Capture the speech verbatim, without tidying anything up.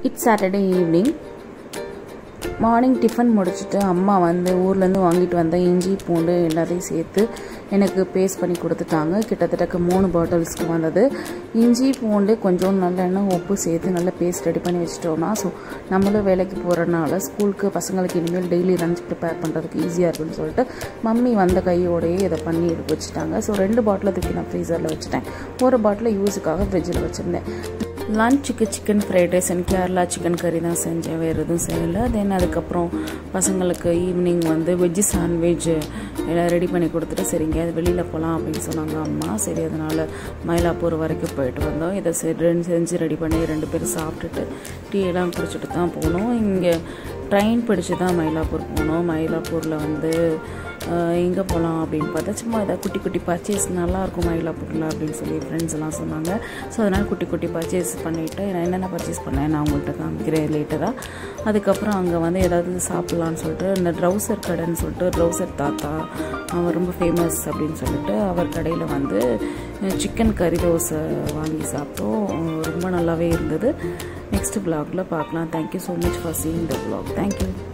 It's Saturday evening. Morning tiffin முடிச்சிட்டு அம்மா வந்து ஊர்ல இருந்து வாங்கிட்டு வந்த இஞ்சி பூண்டு எல்லாத்தையும் சேர்த்து எனக்கு பேஸ்ட் பண்ணி கொடுத்துட்டாங்க. கிட்டத்தட்ட மூணு பாட்டில்ஸ்க்கு வந்தது. இஞ்சி பூண்டு கொஞ்சம் நல்லெண்ணெய் உப்பு சேர்த்து நல்ல பேஸ்ட் ரெடி பண்ணி வச்சிட்டோம்னா ஸோ நம்மளும் வேலைக்கு போகிறனால ஸ்கூலுக்கு பசங்களுக்கு இனிமேல் டெய்லி லஞ்ச் ப்ரிப்பேர் பண்ணுறதுக்கு ஈஸியாக இருக்குன்னு சொல்லிட்டு மம்மி வந்த கையோடையே இதை பண்ணி எடுத்து வச்சுட்டாங்க. ஸோ ரெண்டு பாட்டிலை தூக்கி நான் ஃப்ரீசரில் வச்சுட்டேன். ஒரு பாட்டிலை யூஸுக்காக ஃப்ரிட்ஜில் வச்சுருந்தேன். லஞ்சுக்கு chicken fried rice and Kerala chicken கறி தான் செஞ்சேன், வேறு எதுவும் செய்யலை. தென் அதுக்கப்புறம் பசங்களுக்கு ஈவினிங் வந்து வெஜ்ஜு சாண்ட்விச் எல்லாம் ரெடி பண்ணி கொடுத்துட்டு சரிங்க அது வெளியில் போகலாம் அப்படின்னு சொன்னாங்க அம்மா. சரி அதனால் மயிலாப்பூர் வரைக்கும் போயிட்டு வந்தோம். இதை ரெண்டு செஞ்சு ரெடி பண்ணி ரெண்டு பேரும் சாப்பிட்டுட்டு டீ எல்லாம் குடிச்சிட்டு தான் போனோம். இங்கே ட்ரெயின் பிடிச்சி தான் மயிலாப்பூர் போனோம். மயிலாப்பூரில் வந்து எங்கே போகலாம் அப்படின்னு பார்த்தா சும்மா ஏதாவது குட்டி குட்டி பர்ச்சேஸ் நல்லாயிருக்கும் மயிலாப்பூரில் அப்படின்னு சொல்லி ஃப்ரெண்ட்ஸ் எல்லாம் சொன்னாங்க. ஸோ அதனால் குட்டி குட்டி பர்ச்சேஸ் பண்ணிவிட்டு நான் என்னென்ன பர்ச்சேஸ் பண்ணேன் நான் உங்கள்கிட்ட காமிக்கிறேன் லேட்டராக. அதுக்கப்புறம் அங்கே வந்து ஏதாவது சாப்பிட்லான்னு சொல்லிட்டு இந்த ட்ரௌசர் கடைன்னு சொல்லிட்டு ட்ரௌசர் தாத்தா அவர் ரொம்ப ஃபேமஸ் அப்படின்னு சொல்லிட்டு அவர் கடையில் வந்து சிக்கன் கறி தோசை வாங்கி சாப்பிட்டோம். ரொம்ப நல்லாவே இருந்தது. நெக்ஸ்ட் vlogல பார்க்கலாம். Thank you so much for seeing the vlog. Thank you.